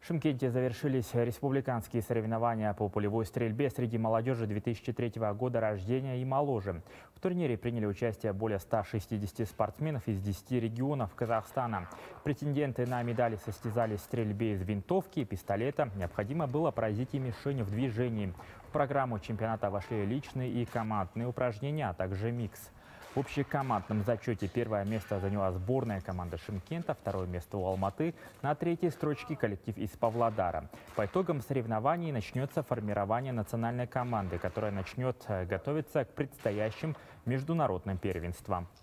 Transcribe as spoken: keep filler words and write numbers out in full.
В Шымкенте завершились республиканские соревнования по пулевой стрельбе среди молодежи две тысячи третьего года рождения и моложе. В турнире приняли участие более ста шестидесяти спортсменов из десяти регионов Казахстана. Претенденты на медали состязались в стрельбе из винтовки и пистолета. Необходимо было поразить и мишень в движении. В программу чемпионата вошли личные и командные упражнения, а также микс. В общекомандном зачете первое место заняла сборная команда Шымкента, второе место у Алматы, на третьей строчке коллектив из Павлодара. По итогам соревнований начнется формирование национальной команды, которая начнет готовиться к предстоящим международным первенствам.